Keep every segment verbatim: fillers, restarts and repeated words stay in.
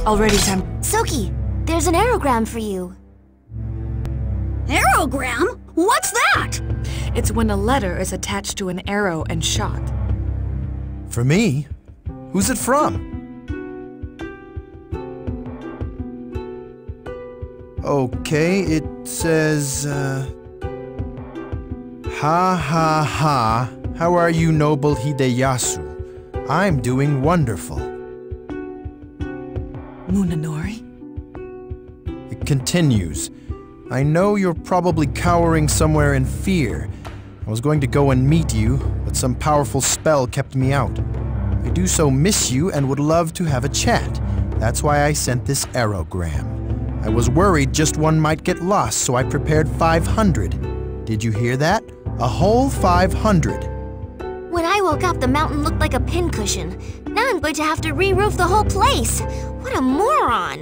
Already time. Soki, there's an aerogram for you. Aerogram? What's that? It's when a letter is attached to an arrow and shot. For me? Who's it from? Okay, it says, uh... Ha ha ha. How are you, noble Hideyasu? I'm doing wonderful. Munenori? It continues. I know you're probably cowering somewhere in fear. I was going to go and meet you, but some powerful spell kept me out. I do so miss you and would love to have a chat. That's why I sent this aerogram. I was worried just one might get lost, so I prepared five hundred. Did you hear that? A whole five hundred. When I woke up, the mountain looked like a pincushion. Now I'm going to have to re-roof the whole place. What a moron!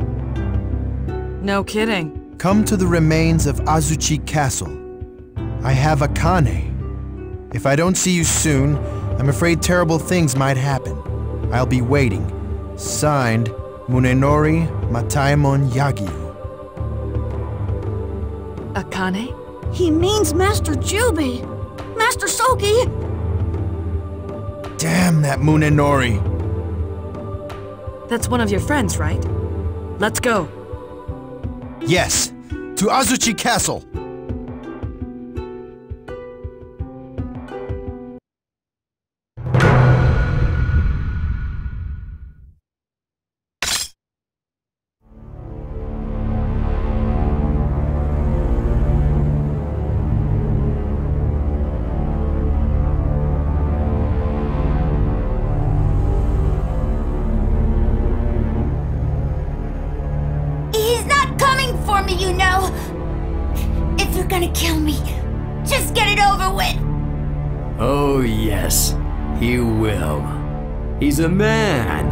No kidding. Come to the remains of Azuchi Castle. I have Akane. If I don't see you soon, I'm afraid terrible things might happen. I'll be waiting. Signed, Munenori Mataemon Yagyu. Akane? He means Master Jubi! Master Soki! Damn that Munenori! That's one of your friends, right? Let's go. Yes, to Azuchi Castle! You know, if you're gonna kill me, just get it over with. Oh yes, he will. He's a man.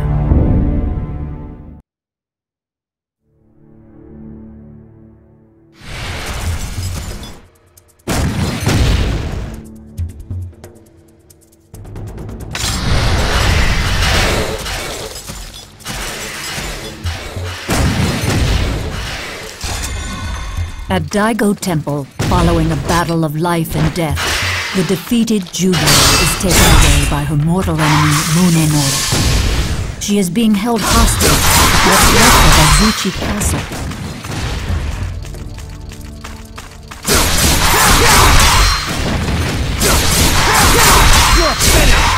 At Daigo Temple, following a battle of life and death, the defeated Jubi is taken away by her mortal enemy, Munenori. She is being held hostage at what's left of Azuchi Castle. You're finished!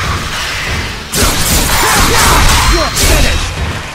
You're finished!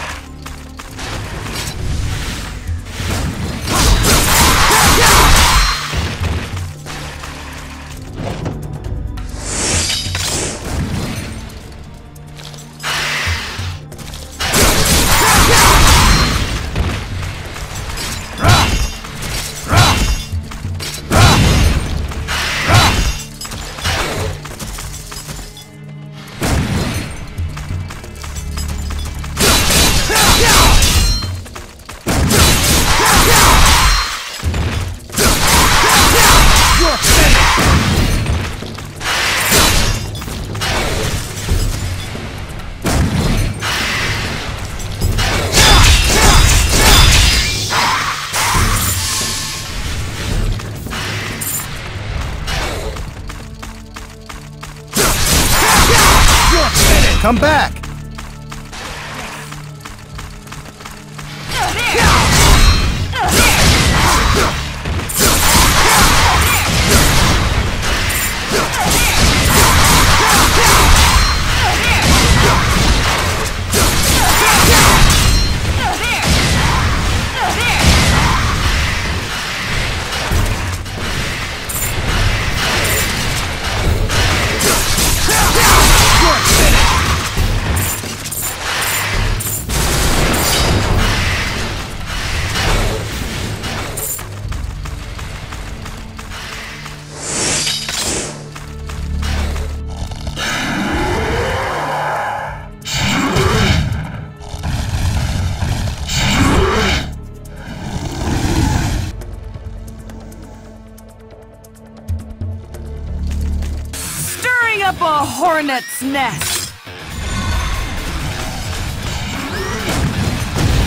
Come back! Up a hornet's nest!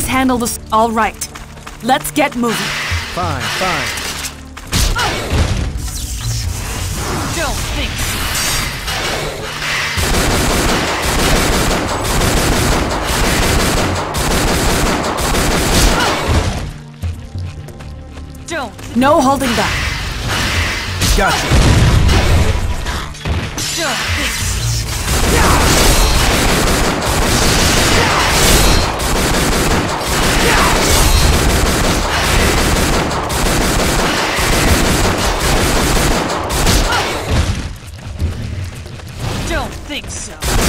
Please handle this. All right. Let's get moving. Fine, fine. Don't think so. Don't. No holding back. Gotcha. Don't think so. Don't think so.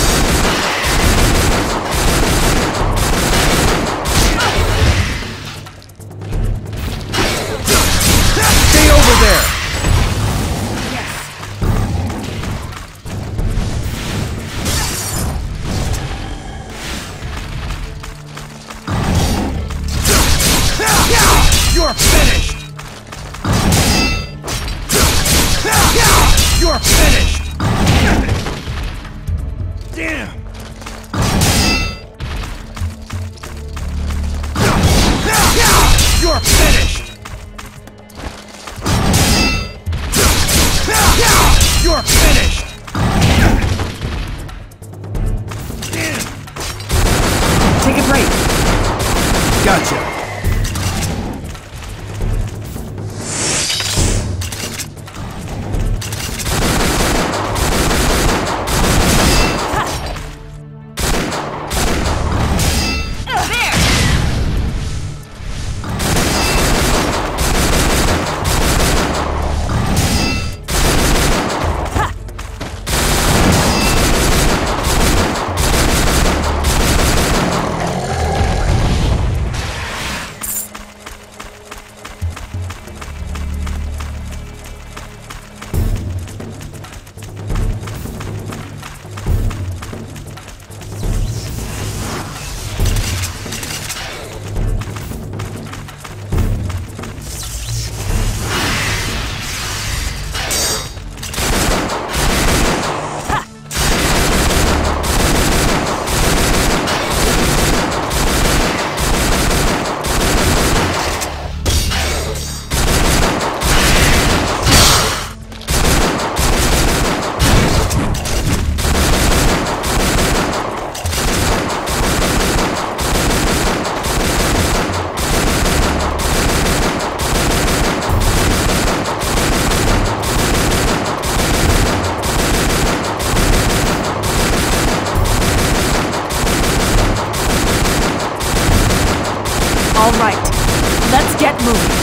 Stay over there! You're finished! You're finished! Damn! You're finished! You're finished! Damn! Take a break. Gotcha. All right. Let's get moving.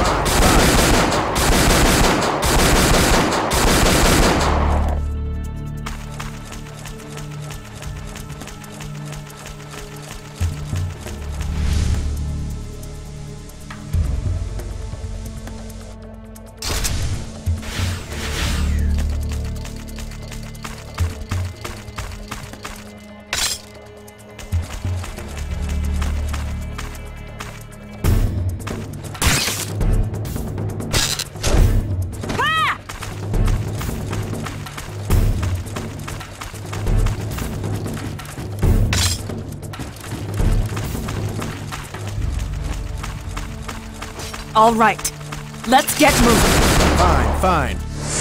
All right. Let's get moving. Fine, fine.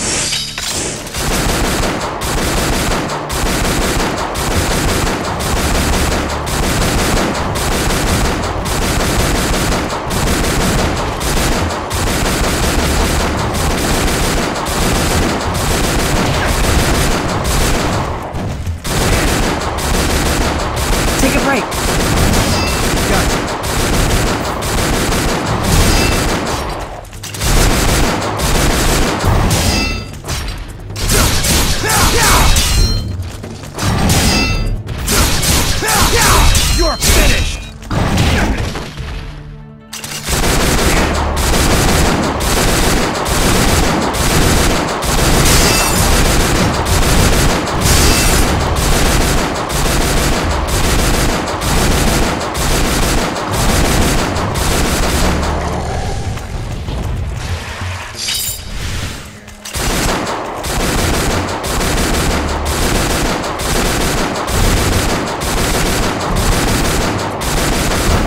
Take a break. Gotcha.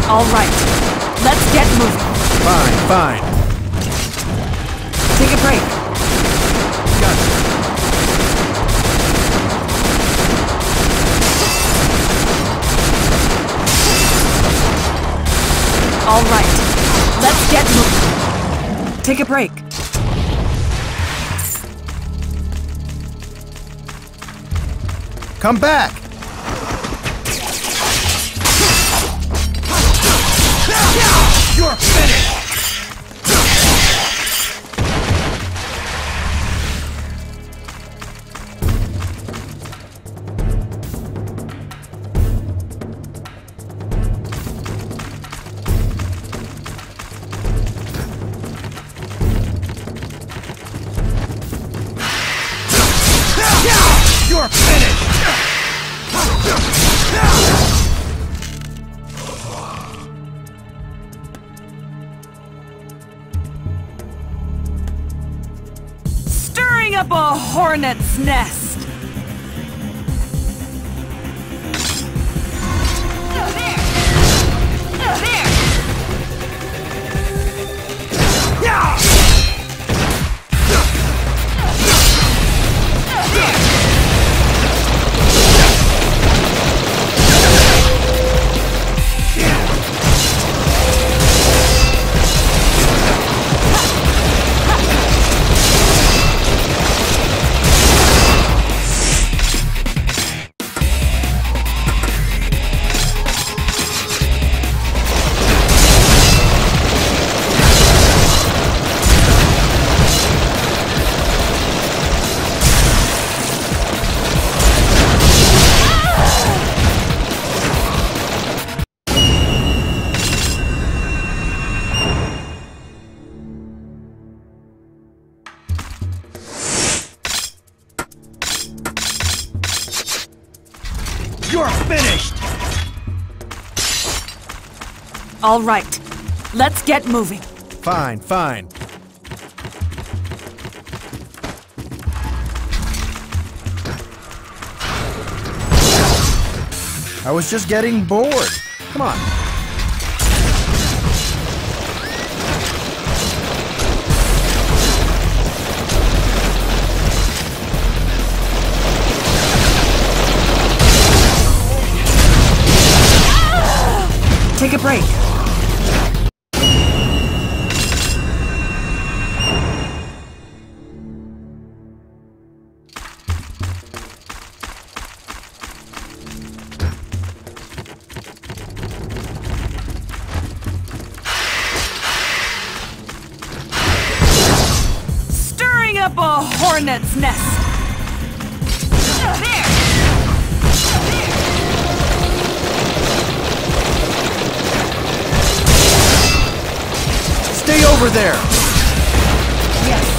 All right. Let's get moving. Fine, fine. Take a break. Gotcha. All right. Let's get moving. Take a break. Come back! You're finished! You're finished! Stirring up a hornet's nest. You're finished! All right. Let's get moving. Fine, fine. I was just getting bored. Come on. Take a break. Stirring up a hornet's nest. Stay over there! Yes.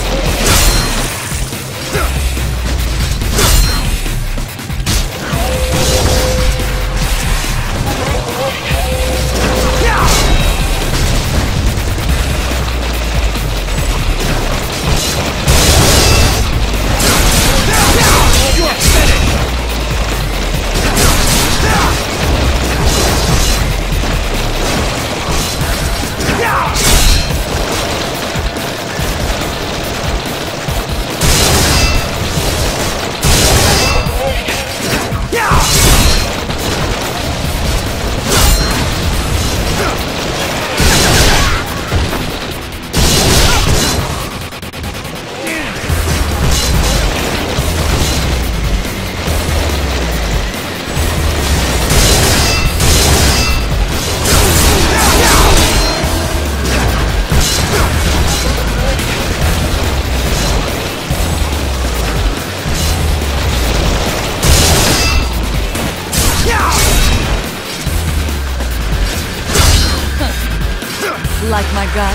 Like my gun?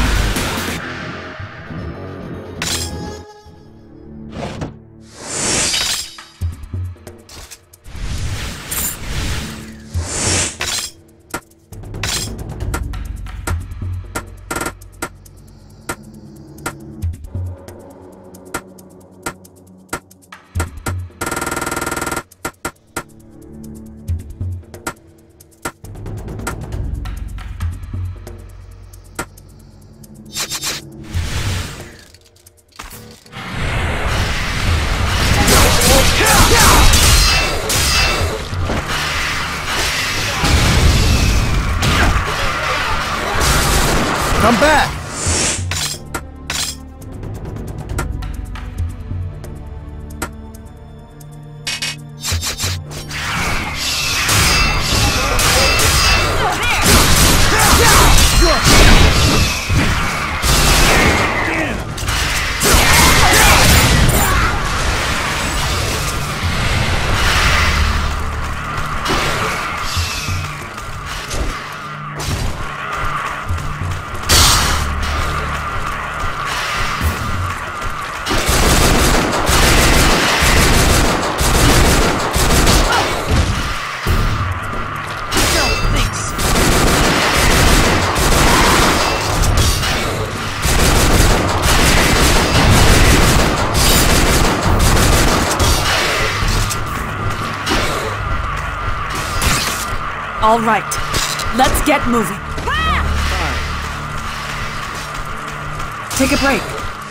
Come back! All right, let's get moving. Take a break.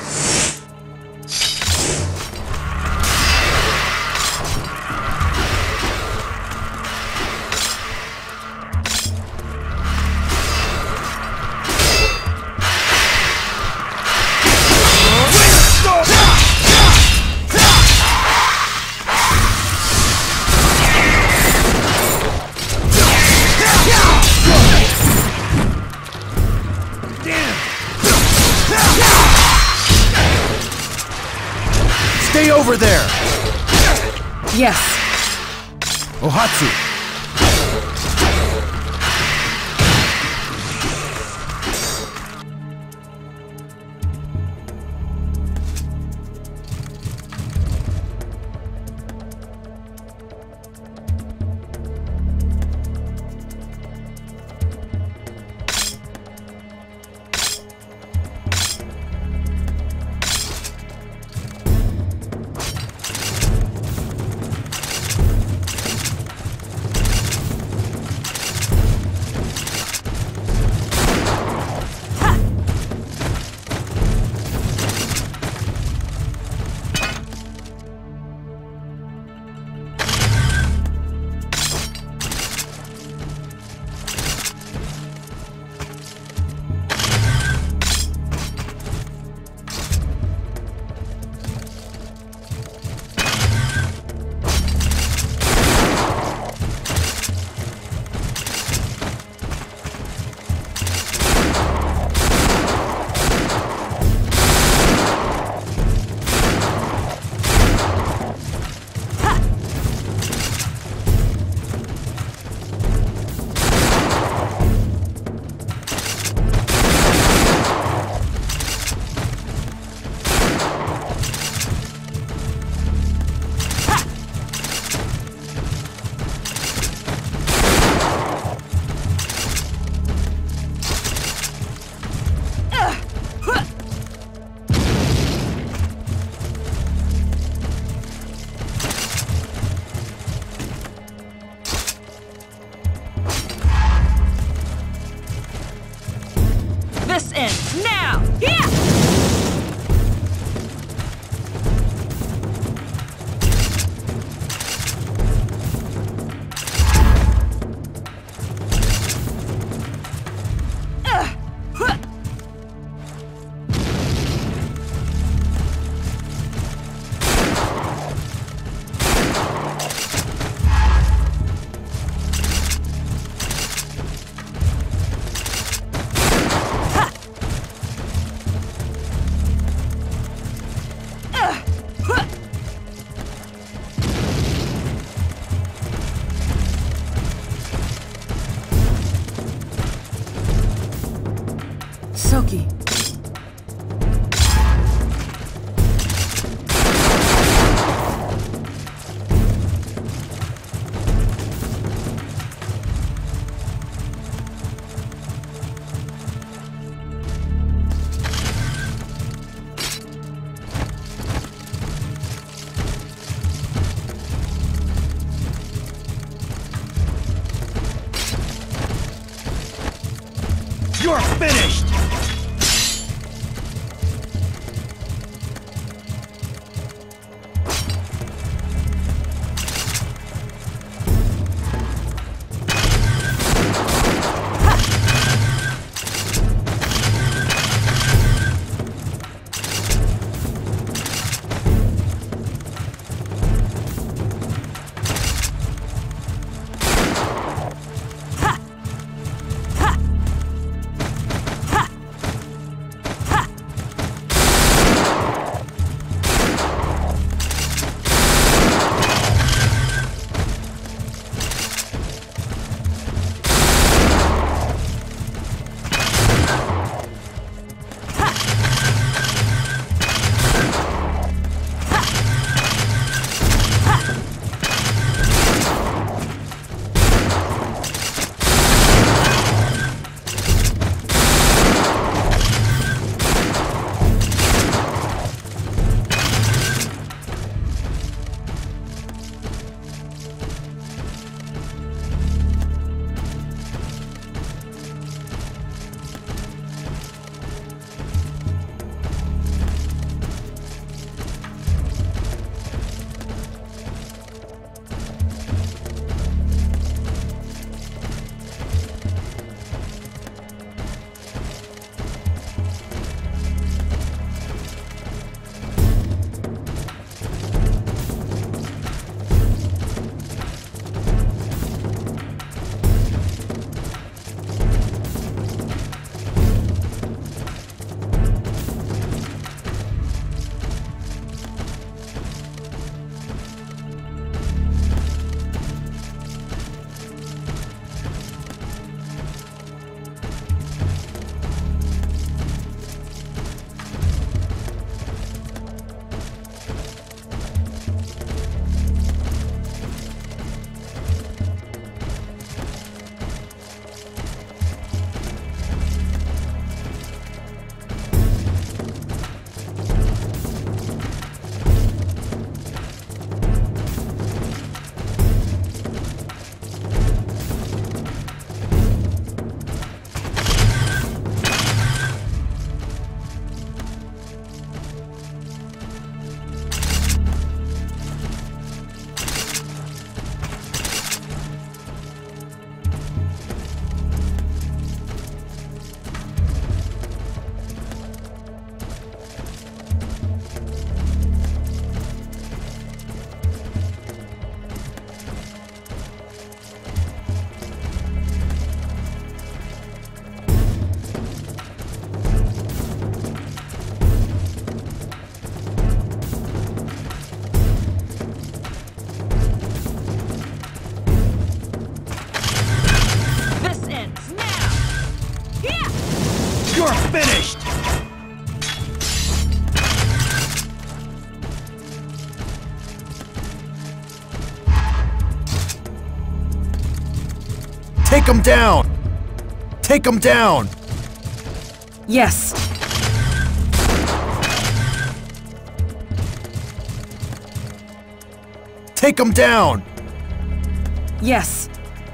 Stay over there! Yes. Ohatsu! Take him down! Take him down! Yes. Take him down! Yes.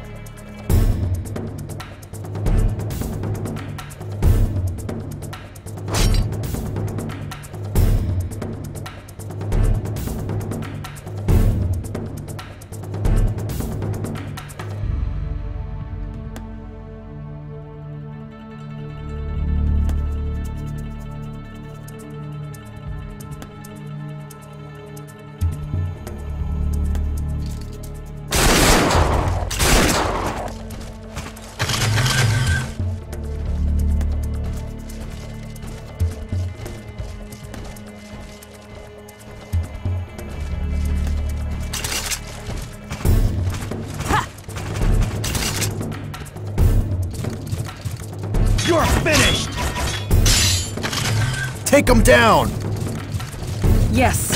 You're finished! Take him down! Yes.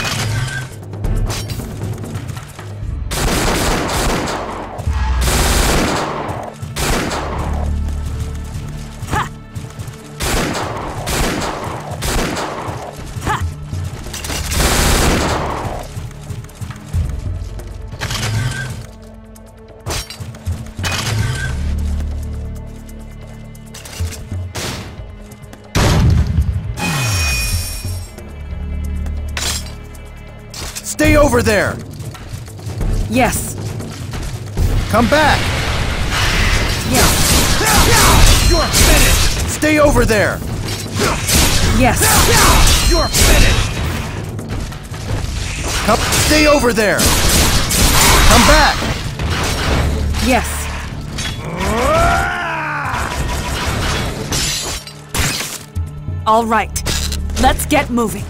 Stay over there! Yes. Come back! Yes. You're finished! Stay over there! Yes. You're finished! Come, stay over there! Come back! Yes. All right. Let's get moving.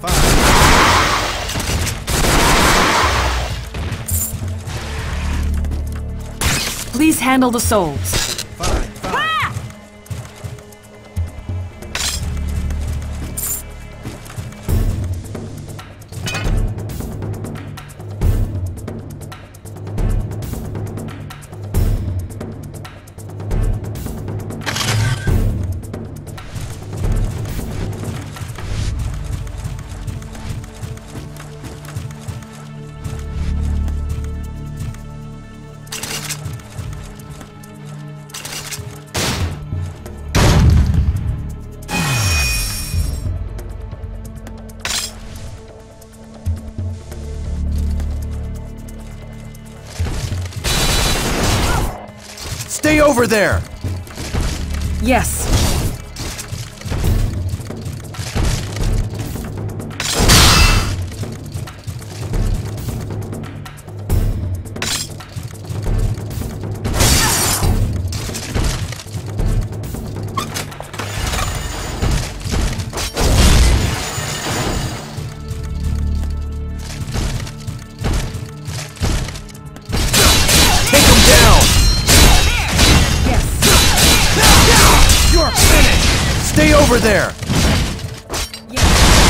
Please handle the souls. Fine, fine. Stay over there! Yes. Take him down! Yes. You're finished! Stay over there! Yes.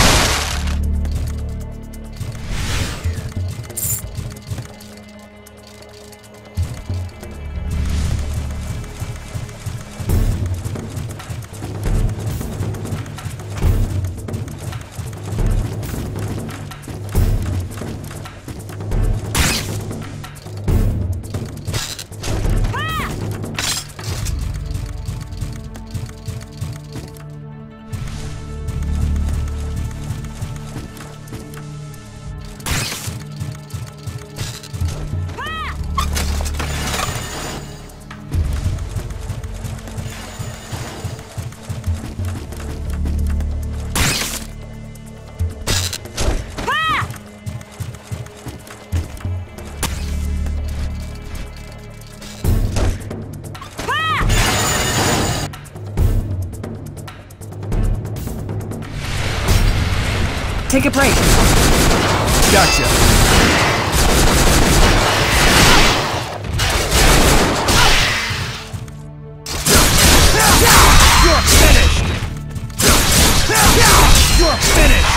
Take a break. Gotcha! You're finished! You're finished!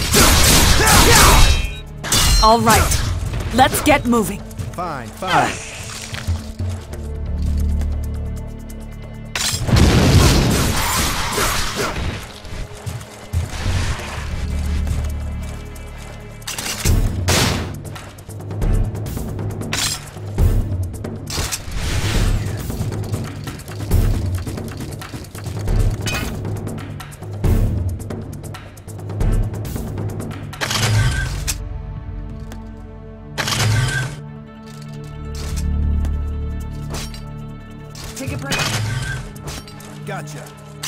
All right. Let's get moving. Fine, fine. Gotcha.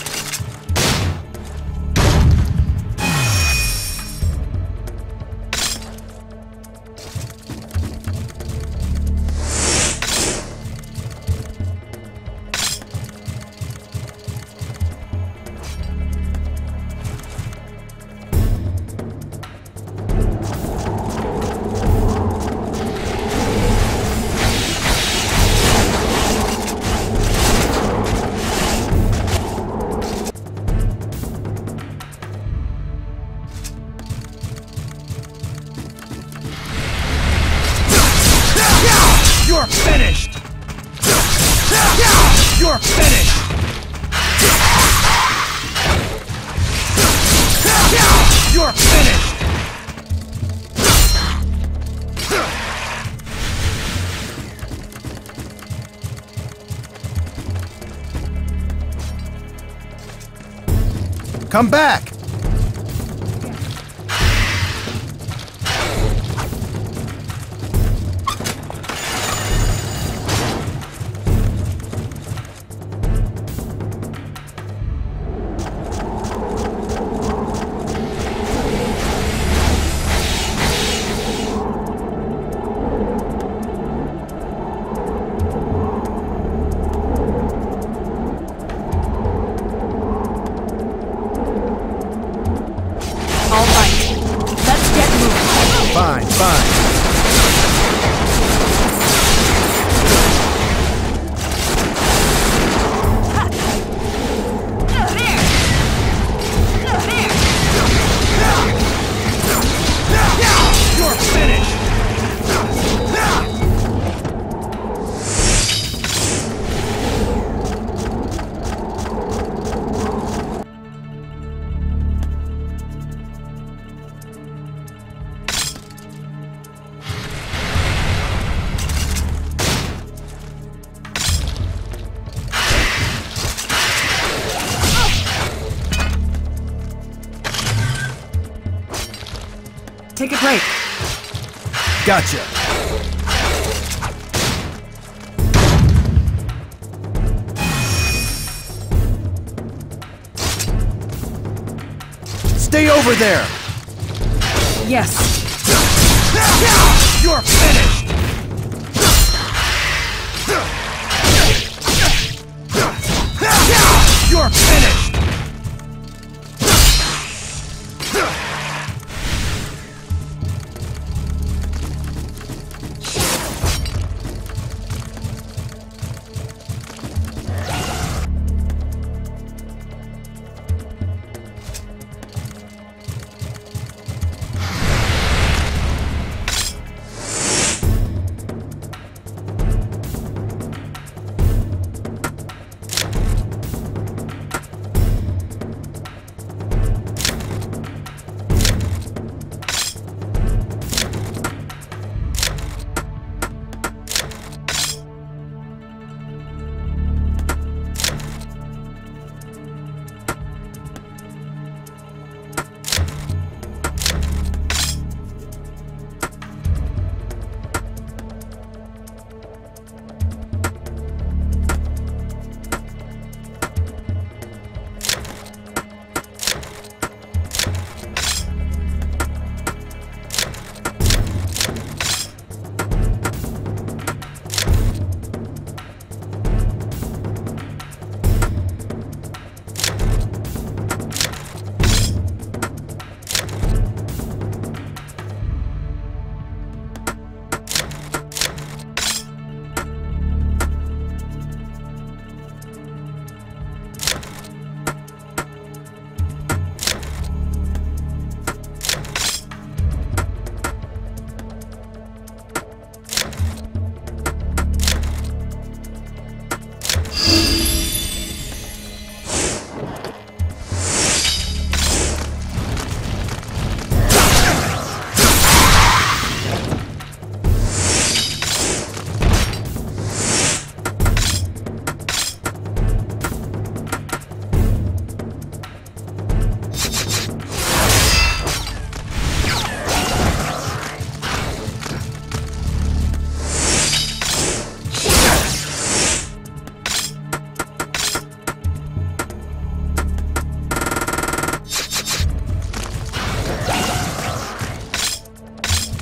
You're finished! You're finished! You're finished! Come back! All right. Let's get moving. Fine, fine. You're finished! Take a break. Gotcha. Stay over there! Yes. You're finished! You're finished!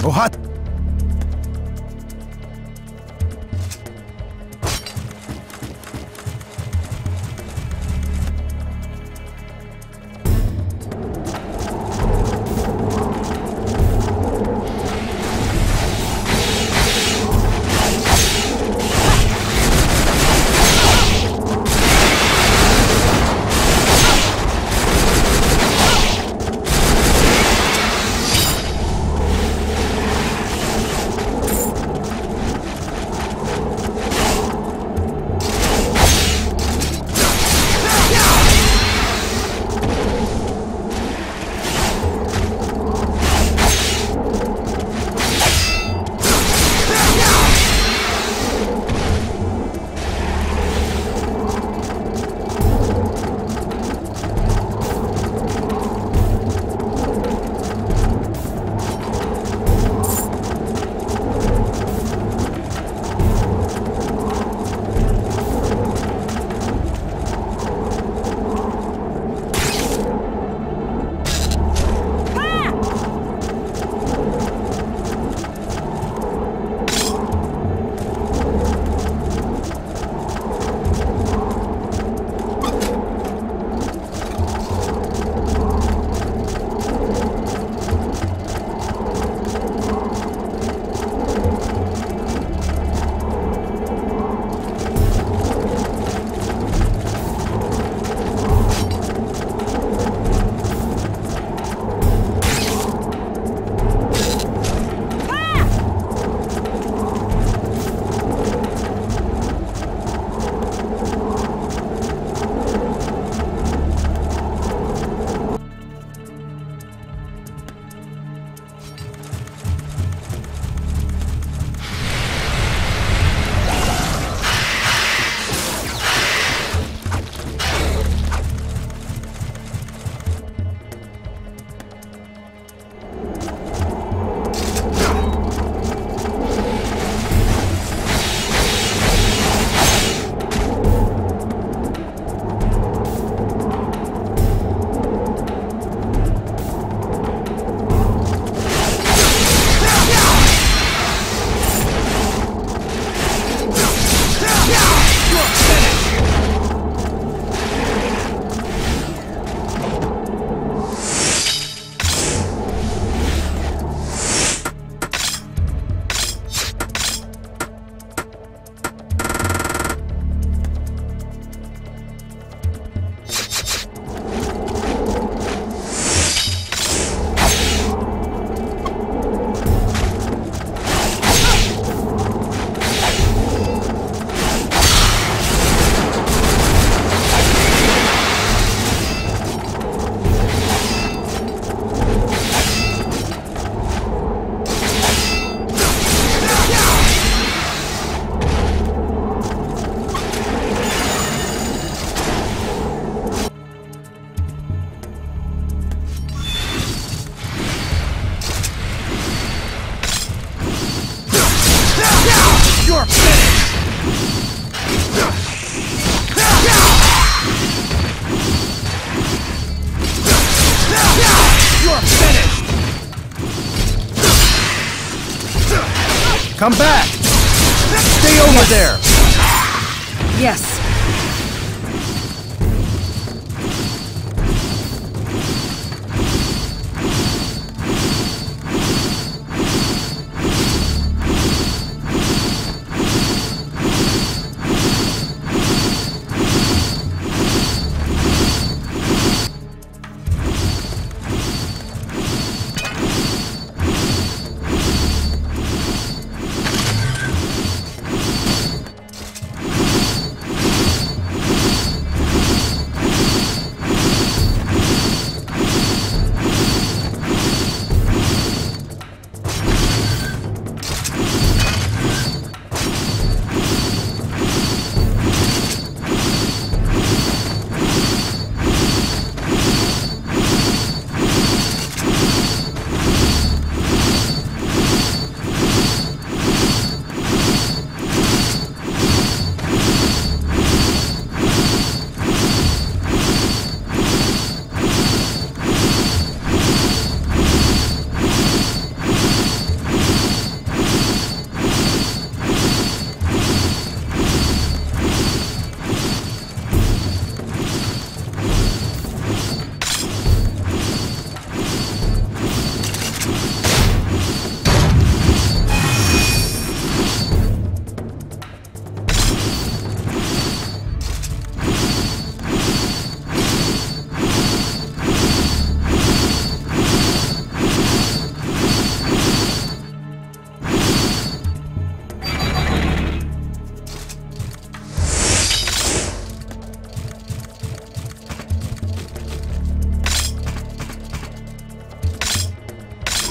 Kohat! You're finished! You're finished! Come back! Stay over there! Yes.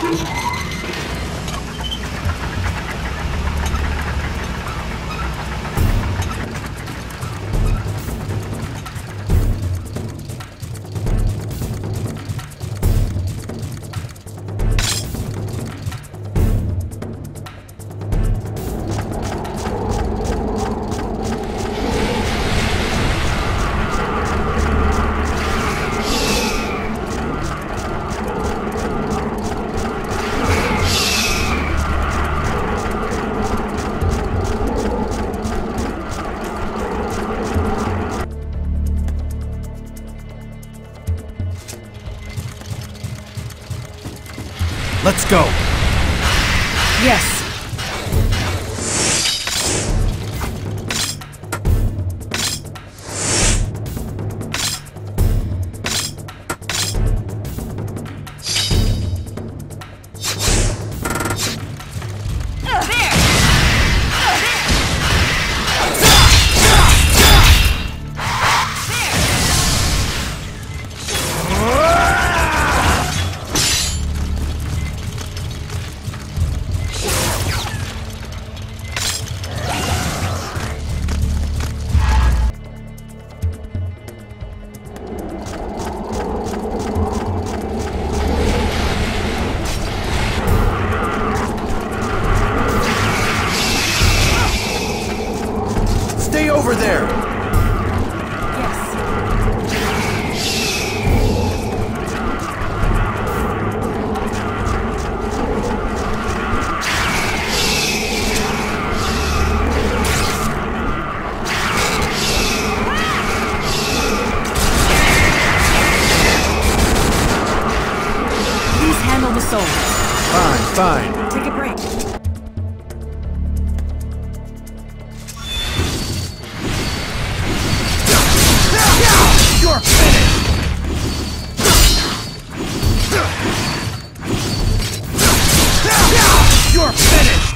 Let's go! Yes. Stay over there! Yes. Please handle the soul. Fine, fine. Take a break. You're finished! You're finished!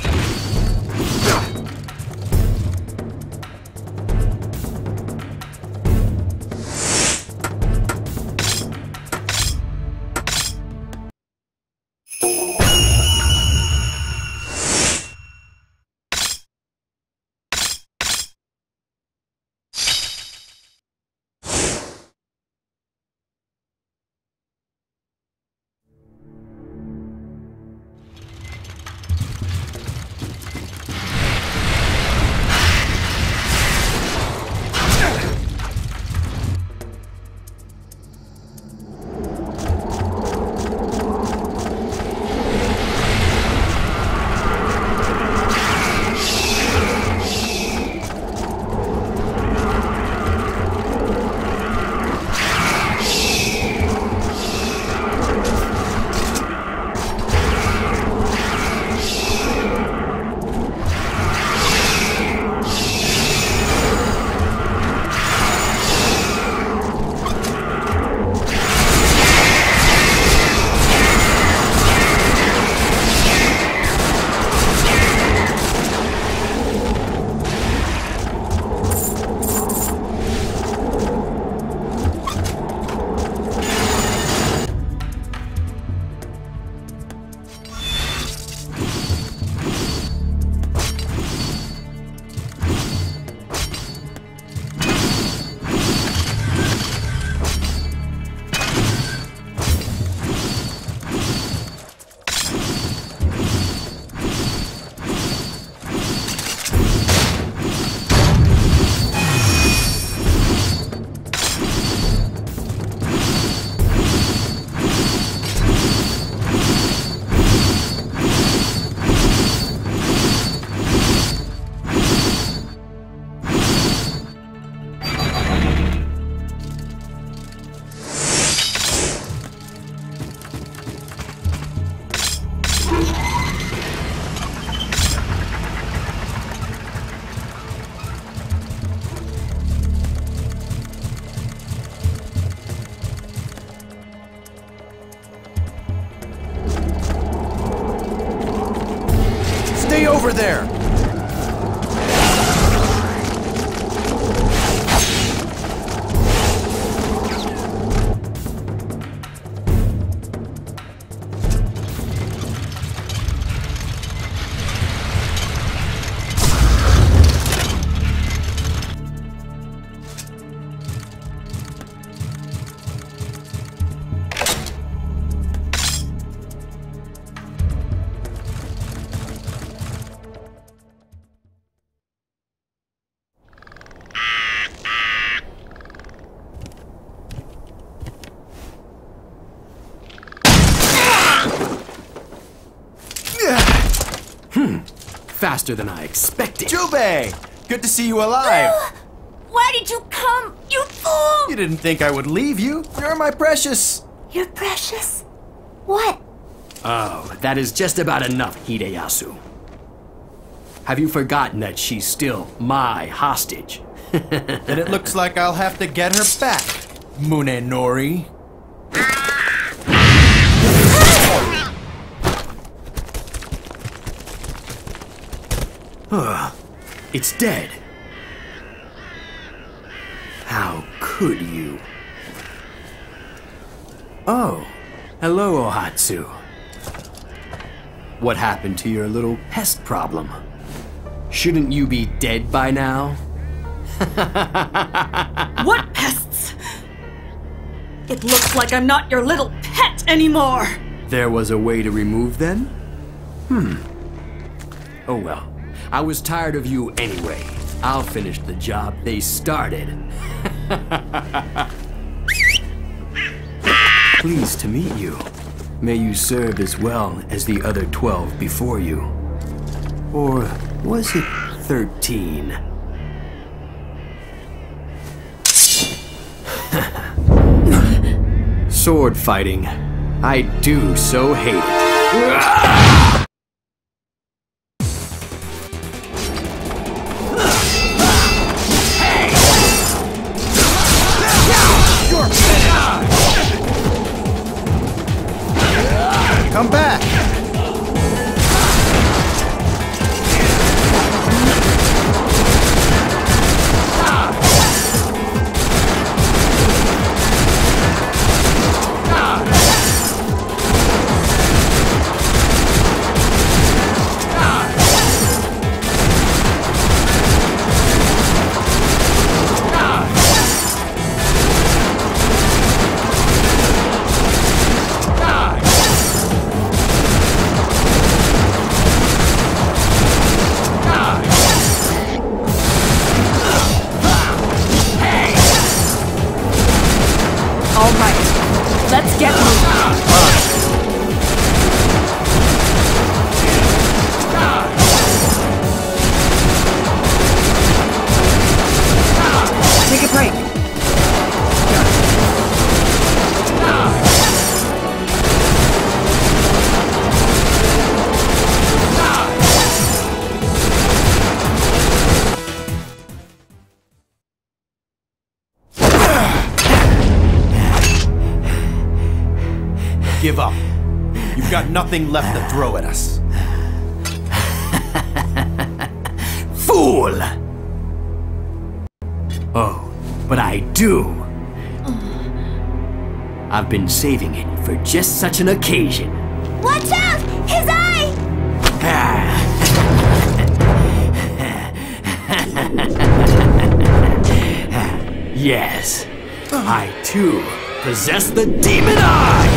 Stay over there! faster than I expected. Jubei! Good to see you alive! Why did you come, you fool? You didn't think I would leave you. You're my precious. You're precious. What? Oh, that is just about enough, Hideyasu. Have you forgotten that she's still my hostage? Then it looks like I'll have to get her back, Munenori. It's dead. How could you? Oh, hello, Ohatsu. What happened to your little pest problem? Shouldn't you be dead by now? What pests? It looks like I'm not your little pet anymore. There was a way to remove them? Hmm. Oh well. I was tired of you anyway. I'll finish the job they started. Pleased to meet you. May you serve as well as the other twelve before you. Or was it thirteen? Sword fighting. I do so hate it. Come back! Let's get moving. Take a break. Give up. You've got nothing left to throw at us. Fool! Oh, but I do. I've been saving it for just such an occasion. Watch out! His eye! Yes, I too possess the Demon Eye!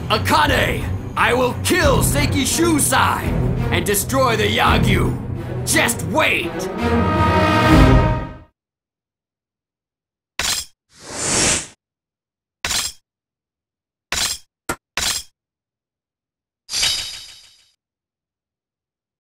Akane! I will kill Seiki Shusai and destroy the Yagyu! Just wait!